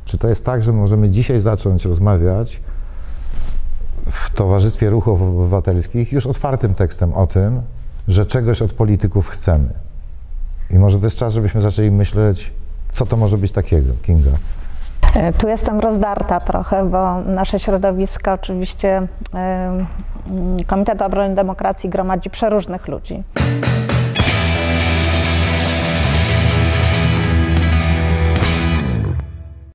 Czy to jest tak, że możemy dzisiaj zacząć rozmawiać w towarzystwie ruchów obywatelskich już otwartym tekstem o tym, że czegoś od polityków chcemy? I może to jest czas, żebyśmy zaczęli myśleć, co to może być takiego, Kinga? Tu jestem rozdarta trochę, bo nasze środowisko oczywiście Komitet Obrony Demokracji gromadzi przeróżnych ludzi.